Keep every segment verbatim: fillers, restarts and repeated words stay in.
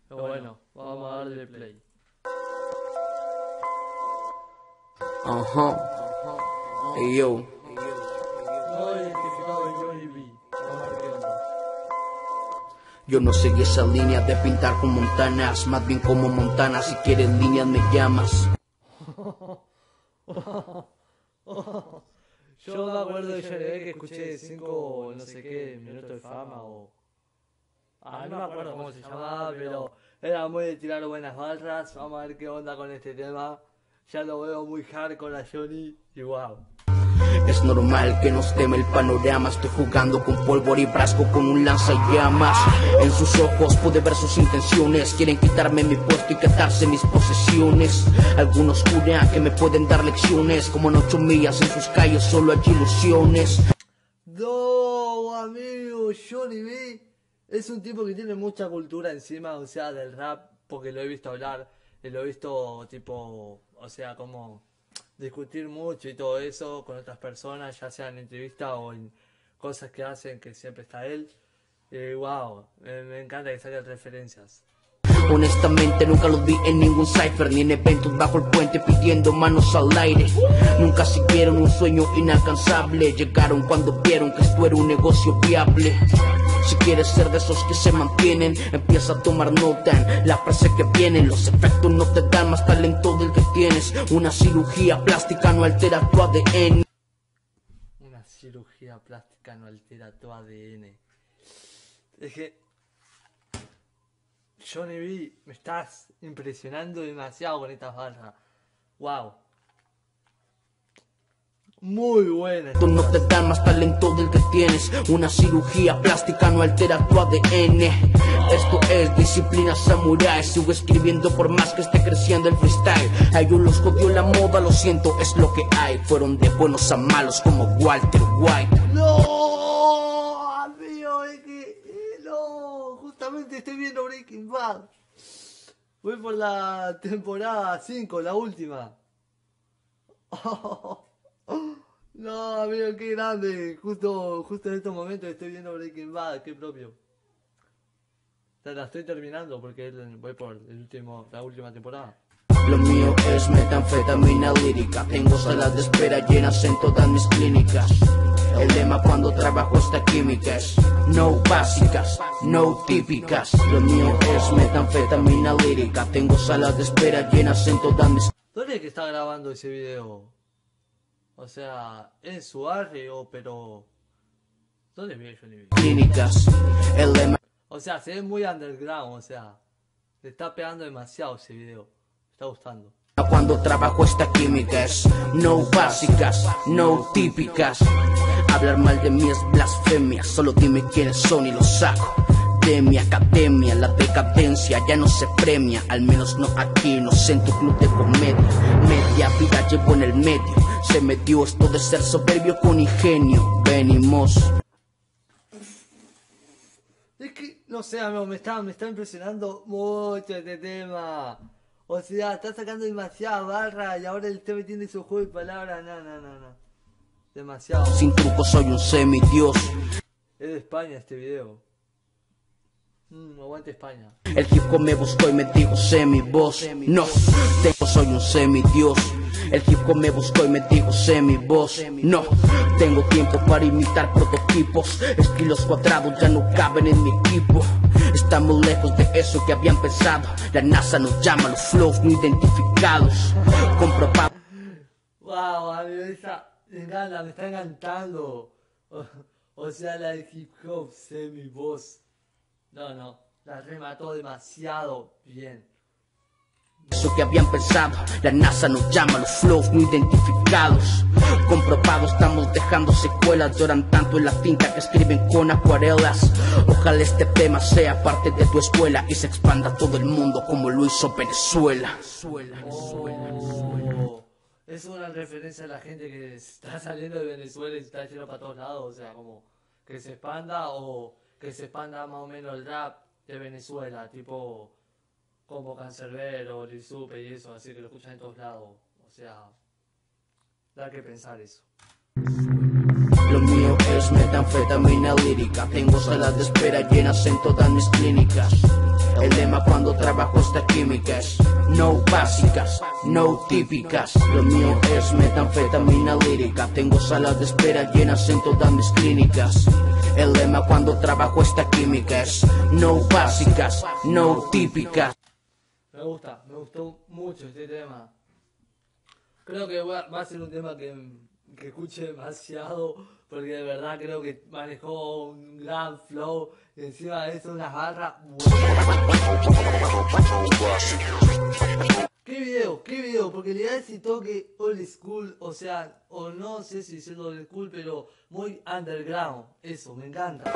Pero bueno, vamos a darle play. Ajá. Hey yo. No identificado en Johnny B. Vamos a ver qué onda. Yo no seguí esa línea de pintar con montanas, más bien como Montana. Si quieres líneas me llamas. Yo me acuerdo de Johnny B que escuché cinco no sé qué minutos de fama o... Ah, no me acuerdo cómo se llamaba, pero era muy de tirar buenas barras. Vamos a ver qué onda con este tema. Ya lo veo muy hardcore a Johnny y wow. Es normal que nos teme el panorama. Estoy jugando con pólvora y brasco con un lanzallamas. En sus ojos pude ver sus intenciones. Quieren quitarme mi puesto y quedarse mis posesiones. Algunos juran que me pueden dar lecciones. Como en ocho millas en sus calles solo hay ilusiones. No, amigo, Johnny B es un tipo que tiene mucha cultura encima, o sea, del rap, porque lo he visto hablar, y lo he visto tipo, o sea, como discutir mucho y todo eso con otras personas, ya sea en entrevistas o en cosas que hacen, que siempre está él. Y wow, me, me encanta que salgan referencias. Honestamente nunca los vi en ningún cypher ni en eventos bajo el puente pidiendo manos al aire. Nunca siguieron un sueño inalcanzable. Llegaron cuando vieron que esto era un negocio viable. Si quieres ser de esos que se mantienen, empieza a tomar nota en la frase que viene. Los efectos no te dan más talento del que tienes. Una cirugía plástica no altera tu A D N. Una cirugía plástica no altera tu A D N. Es que Johnny B, me estás impresionando demasiado con estas barras. Wow. Muy buena. Tú no te dan más talento del que tienes. Una cirugía plástica no altera tu A D N. Esto es disciplina samurai. Sigo escribiendo por más que esté creciendo el freestyle. A ellos los jodió la moda, lo siento, es lo que hay. Fueron de buenos a malos como Walter White. No, amigo, es que eh, no. Justamente estoy viendo Breaking Bad. Voy por la temporada cinco, la última. No, amigo, qué grande. Justo, justo en estos momentos estoy viendo Breaking Bad, qué propio. O sea, la estoy terminando porque voy por el último, la última temporada. Lo mío es metanfetamina lírica. Tengo salas de espera llenas en todas mis clínicas. El lema cuando trabajo esta química es no básicas, no típicas. Lo mío es metanfetamina lírica. Tengo salas de espera llenas en todas mis ¿Dónde es que está grabando ese video? O sea, en su barrio, pero... ¿Dónde vive Johnny B? clínicas. El lema O sea, se ve muy underground, o sea... Le está pegando demasiado ese video. Me está gustando. cuando trabajo esta química es no básicas, no típicas. Hablar mal de mí es blasfemia. Solo dime quiénes son y los saco de mi academia. La decadencia ya no se premia, al menos no aquí, no sé en tu club de comedia. Media vida llevo en el medio. Se me dio esto de ser soberbio con ingenio. Venimos. Es que, no sé, amigo, me está, me está impresionando mucho este tema. O sea, está sacando demasiada barra y ahora el T V tiene su juego de palabras. No, no, no, no. Demasiado. Sin truco soy un semidios. Es de España este video. Mmm, aguante España. El hip hop me buscó y me dijo semi voz. No, tengo, soy un semidios. El hip hop me buscó y me dijo semi voz. No, tengo tiempo para imitar prototipos. Estilos cuadrados ya no caben en mi equipo. Estamos lejos de eso que habían pensado. La NASA nos llama los flows no identificados. Comprobado. Wow, amigo, esa me encanta, me está encantando. O, o sea, la de hip hop semi voz. No, no, la remató demasiado bien. Eso que habían pensado, la NASA nos llama los flows no identificados. Comprobado, estamos dejando secuelas. Lloran tanto en la tinta que escriben con acuarelas. Ojalá este tema sea parte de tu escuela y se expanda a todo el mundo como lo hizo Venezuela. Oh, es una referencia a la gente que está saliendo de Venezuela y está yendo para todos lados. O sea, como que se expanda o que se expanda más o menos el rap de Venezuela, tipo como Canserbero, Lil Supe y eso, así que lo escuchan en todos lados. O sea, da que pensar eso. Lo mío es metanfetamina lírica. Tengo salas de espera llenas en todas mis clínicas. El lema cuando trabajo esta química es no básicas, no típicas. Lo mío es metanfetamina lírica. Tengo salas de espera llenas en todas mis clínicas. El lema cuando trabajo esta química es no básicas, no típicas. Me gusta, me gustó mucho este tema. Creo que va, va a ser un tema que, que escuche demasiado, porque de verdad creo que manejó un gran flow y encima de eso unas barras buenas. ¿Qué video? ¿Qué video? Porque le da ese toque old school, o sea, o no sé si es old school, pero muy underground. Eso, me encanta.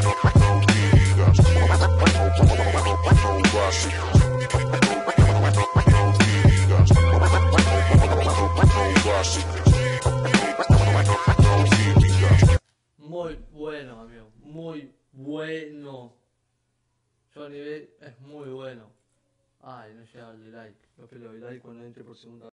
Muy bueno, amigo, muy bueno. Johnny B es muy bueno. Ay, no llega el like. Yo espero el like cuando entre por segunda vez.